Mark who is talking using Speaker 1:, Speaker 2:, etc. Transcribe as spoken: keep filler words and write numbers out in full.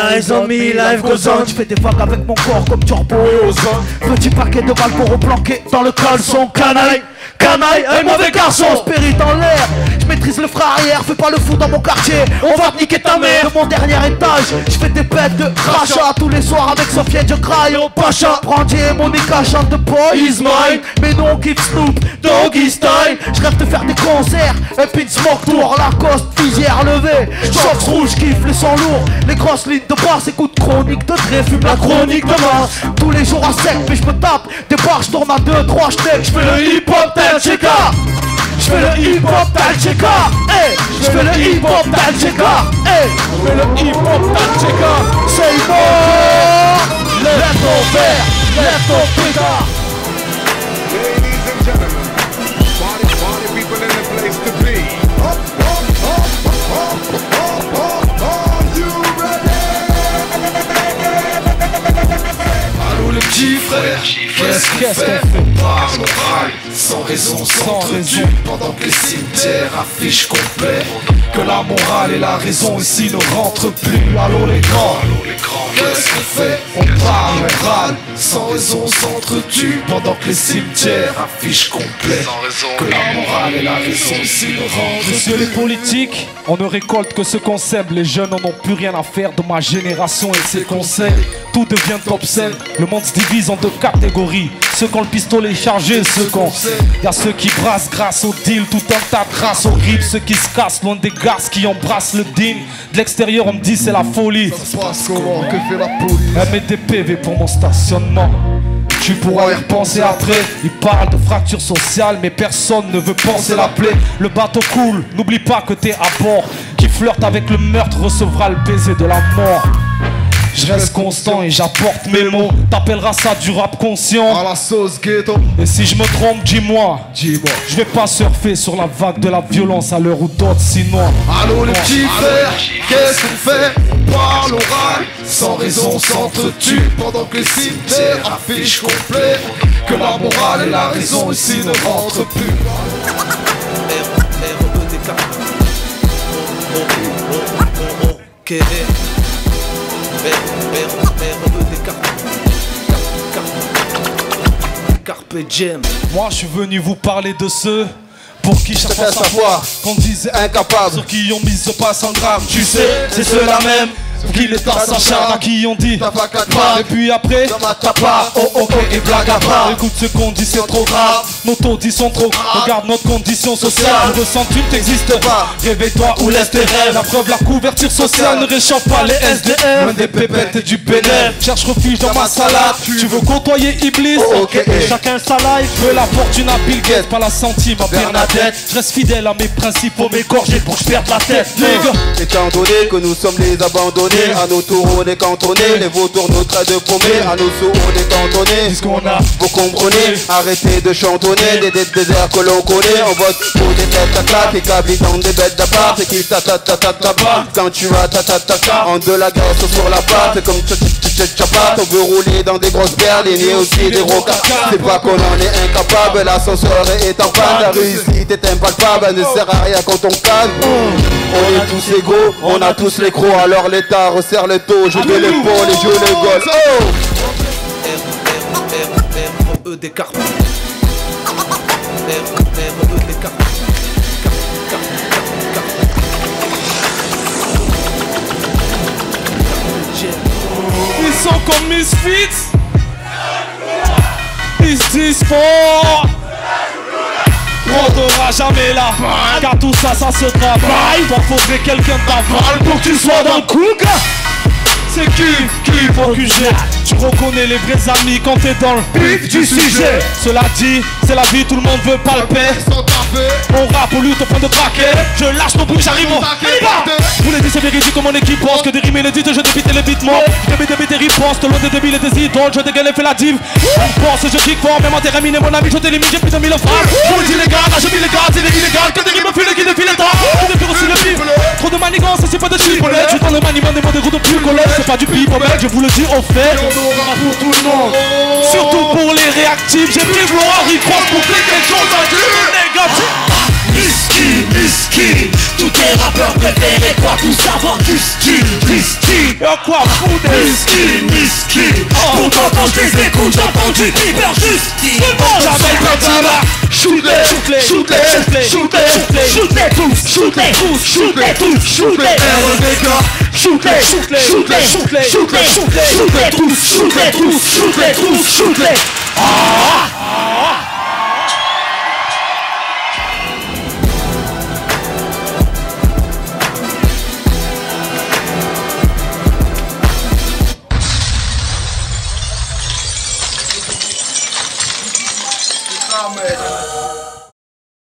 Speaker 1: eyes on me, life goes on.
Speaker 2: Je fais des vagues avec mon corps comme Turbo et Ozone. Petit paquet de Marlboro planqué dans le caleçon. Canaille, canaille, un mauvais garçon. Spirit en l'air, je maîtrise le frein arrière. Fais pas le fou dans mon quartier, on va te niquer ta mère. De mon dernier étage, je fais des bêtes de crachat. Tous les soirs avec Sofiane, je craille au pacha. Brandy et Monica chantent de boy is mine. Mais non, keep Snoop, doggy style. Je rêve de faire des concerts, un pin smoke tour, Lacoste, visière levée. Shorts rouges, kiffe les sons lourds. Les grosses lignes de basse, écoute chronique de Dre, fume la chronique de Mars. Tous les jours à sec, mais je me tape des bars, je tourne à deux, trois steaks. Je fais le hip hop tel Cheka. Je fais le hip hop tel Cheka. Hey, je fais le hip hop tel Cheka. Hey, je fais le hip hop tel Cheka. Say more. Left over, left over.
Speaker 3: Ladies and gentlemen, party, party people in the place to be. Up, up, up, up, up, up, are you ready?
Speaker 4: Allô les petits frères, qu'est-ce qu'on fait? On parle, on raille, sans raison, s'entretue, pendant que les cimetières affichent complet que la morale et la raison ici ne rentrent plus. Allô les grands, qu'est-ce qu'on fait? On parle, on râle, sans raison, s'entretue, pendant que les cimetières affichent complet que la morale et la raison ici ne rentrent plus.
Speaker 5: Messieurs les politiques, on ne récolte que ce qu'on sème. Les jeunes n'en ont plus rien à faire de ma génération et de ses conseils. Tout devient obscène, le monde se divise en deux catégories. Ceux qui ont le pistolet chargé, ceux qui ont... Y'a ceux qui brassent grâce au deal, tout un tas de races horribles. Ceux qui se cassent loin des garces qui embrassent le deal. De l'extérieur on me dit c'est la folie.
Speaker 3: Ça se passe comment? Que fait la police?
Speaker 5: Elle met des P V pour mon stationnement. Tu pourras y repenser après. Ils parlent de fracture sociale, mais personne ne veut penser la plaie. Le bateau coule, n'oublie pas que t'es à bord. Qui flirte avec le meurtre recevra le baiser de la mort. Je reste constant et j'apporte mes mots. T'appelleras ça du rap conscient.
Speaker 3: À la sauce ghetto.
Speaker 5: Et si je me trompe, dis-moi.
Speaker 3: Dis-moi.
Speaker 5: Je vais pas surfer sur la vague de la violence à l'heure où d'autres sinon.
Speaker 4: Allô les petits frères, qu'est-ce qu'on fait? On parle, on râle, sans raison, s'entretue, pendant que les cimetières affichent complet que la morale et la raison ici ne rentrent plus.
Speaker 2: Carpe diem.
Speaker 5: Moi je suis venu vous parler de ceux pour qui chaque fois
Speaker 4: savoir
Speaker 5: qu'on disait
Speaker 4: incapable,
Speaker 5: sur qui ont mis ce pas sans grave. Tu sais, c'est ceux-là même qui les tassent en charme, à qui ont dit
Speaker 4: t'as pas qu'à croire.
Speaker 5: et puis après
Speaker 4: T'as pas, oh ok et blague à part.
Speaker 5: écoute ce qu'on dit c'est trop grave. Nos taux disent sont trop graves. Regarde notre condition sociale. Le ressens-tu n'existe pas. Réveille-toi ou laisse tes rêves. La preuve la couverture sociale ne réchauffe pas les S D F. Loin des pépettes et du pénal. Cherche refuge dans ma salade. Tu veux côtoyer Iblis?
Speaker 4: Oh, ok.
Speaker 5: Chacun sa life. Je veux la fortune à Bill Gates, pas la centime à Bernadette. Je reste fidèle à mes principes, pour m'égorger pour que je perde la tête.
Speaker 6: Étant donné que nous sommes les abandonnés, à nos tours on est cantonnés, les vautours nous traitent de paumés, à nos sous on est cantonnés.
Speaker 5: Puisqu'on a,
Speaker 6: vous comprenez, arrêtez de chantonner, des des déserts que l'on connaît, on vote pour des têtes à claque et qu'habitent dans des bêtes d'appart, et qui ta ta ta ta ta ta, quand tu as ta ta ta ta, en de la graisse sur la pâte, comme tu chapat, on veut rouler dans des grosses berlines et aussi des rocas. C'est pas qu'on en est incapable, l'ascenseur est en panne, la réussite est impalpable, elle ne sert à rien quand on calme. On est tous égaux, on a tous les crocs, alors l'État resserre les taux, je vais l'épaule et je les gaules. Oh!
Speaker 2: R E D carpe. R E D carpe.
Speaker 5: ils sont comme Misfits. Ils se disent fort. On n'aura jamais là, car tout ça, ça se travaille. Toi faudrait quelqu'un t'avale pour que tu sois dans le coup. C'est qui, qui faut que j'ai. Tu reconnais les vrais amis quand t'es dans le vif du sujet. Cela dit, c'est la vie, tout le monde veut palper. On rappe au lutte au point de craquer. Je lâche ton bruit, j'arrive au Pour les c'est véridique comme mon équipe pense que des rimes et les dites, je débite les beatments. Je mets des beats et ripostes, loin des débiles et des idoles. Je dégaine et fais la div. On pense, je kick fort, même en terminé mon ami, je t'élimine, j'ai plus de mille phrases. Je me dis les gars, là je vis les gars, c'est des illégales. Que des rimes filent qui défilent le temps. Je défile aussi le pif. Trop de manigance, c'est pas de chipolet. Je suis dans le maniement des mots des groupes de plus collègues. C'est pas du pif, mec, je vous le dis au fait.
Speaker 3: Pour tout le monde.
Speaker 5: Surtout pour les réactifs, j'ai pris Flora, riposte pour quelque chose à dire négatif.
Speaker 1: Risky, risky, tous tes rappeurs préférés, quoi tout savoir, risky, risky.
Speaker 5: Y'a quoi foutre?
Speaker 1: Whisky, whisky. Pourtant quand je les écoute, j'entends du hyper justice.
Speaker 5: J'avais pas dit là.
Speaker 1: Shoot-les, shoot-les, shoot-les, shoot-les, shoot-les tous, shoot-les tous, shoot-les tous, shoot-les. R E V K. Shoot-les, shoot-les, shoot-les, shoot-les, shoot-les, shoot-les tous, shoot-les tous, shoot-les tous, shoot-les. Ah!